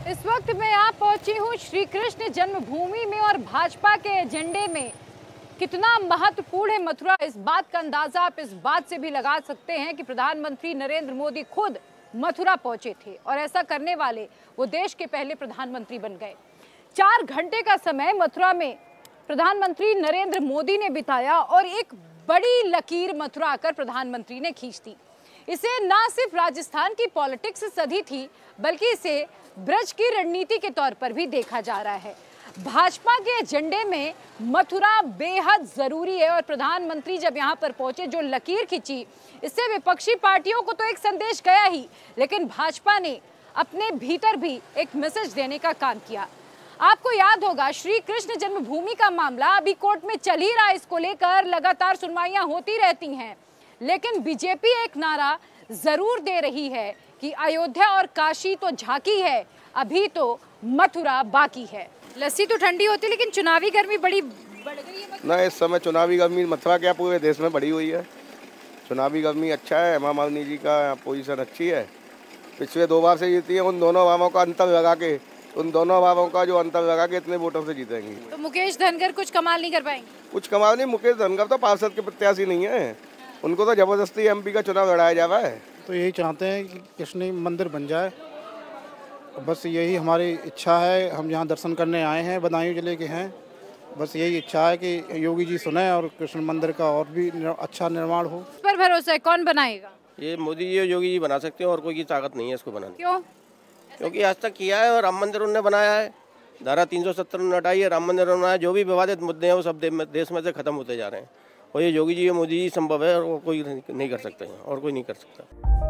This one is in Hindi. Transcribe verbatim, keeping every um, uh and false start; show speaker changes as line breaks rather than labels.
इस वक्त मैं यहाँ पहुंची हूँ श्री कृष्ण जन्मभूमि में और भाजपा के एजेंडे में कितना महत्वपूर्ण है मथुरा, इस बात का अंदाजा आप इस बात से भी लगा सकते हैं कि प्रधानमंत्री नरेंद्र मोदी खुद मथुरा पहुंचे थे और ऐसा करने वाले वो देश के पहले प्रधानमंत्री बन गए। चार घंटे का समय मथुरा में प्रधानमंत्री नरेंद्र मोदी ने बिताया और एक बड़ी लकीर मथुरा आकर प्रधानमंत्री ने खींच दी। इसे ना सिर्फ राजस्थान की पॉलिटिक्स से सधी थी बल्कि इसे ब्रज की रणनीति के तौर पर भी देखा जा रहा है। भाजपा के एजेंडे में मथुरा बेहद जरूरी है और प्रधानमंत्री जब यहां पर पहुंचे, जो लकीर खींची, इससे विपक्षी पार्टियों को तो एक संदेश गया ही, लेकिन भाजपा ने अपने भीतर भी एक मैसेज देने का काम किया। आपको याद होगा श्री कृष्ण जन्मभूमि का मामला अभी कोर्ट में चल ही रहा है, इसको लेकर लगातार सुनवाइयां होती रहती हैं, लेकिन बीजेपी एक नारा जरूर दे रही है कि अयोध्या और काशी तो झांकी है, अभी तो मथुरा बाकी है। लस्सी तो ठंडी होती है लेकिन चुनावी गर्मी बड़ी बढ़ गई है
ना इस समय। चुनावी गर्मी मथुरा क्या पूरे देश में बढ़ी हुई है। चुनावी गर्मी अच्छा है, हेमा मालिनी जी का पोजीशन अच्छी है, पिछले दो बार से जीती है। उन दोनों भावों का अंतर लगा के उन दोनों भावों का जो अंतर लगा के इतने वोटों से जीतेंगी।
तो मुकेश धनगर कुछ कमाल नहीं कर पाएंगे?
कुछ कमाल नहीं। मुकेश धनगर तो पार्षद के प्रत्याशी नहीं है, उनको तो जबरदस्ती एमपी का चुनाव लड़ाया जा रहा है।
तो यही चाहते हैं कि कृष्ण मंदिर बन जाए, बस यही हमारी इच्छा है। हम यहाँ दर्शन करने आए हैं, बदायूं जिले के हैं। बस यही इच्छा है कि योगी जी सुने और कृष्ण मंदिर का और भी अच्छा निर्माण हो।
इस पर भरोसा है, कौन बनाएगा?
ये मोदी जी और योगी जी बना सकते हैं और कोई की ताकत नहीं है इसको बनाने।
क्यों?
क्योंकि आज तक किया है और राम मंदिर उन्होंने बनाया है, धारा तीन सौ सत्तर उन्होंने हटाई है, राम मंदिर बनाया। जो भी विवादित मुद्दे हैं वो सब देश में से खत्म होते जा रहे हैं और ये योगी जी और मोदी जी संभव है और वो कोई नहीं कर सकते हैं और कोई नहीं कर सकता।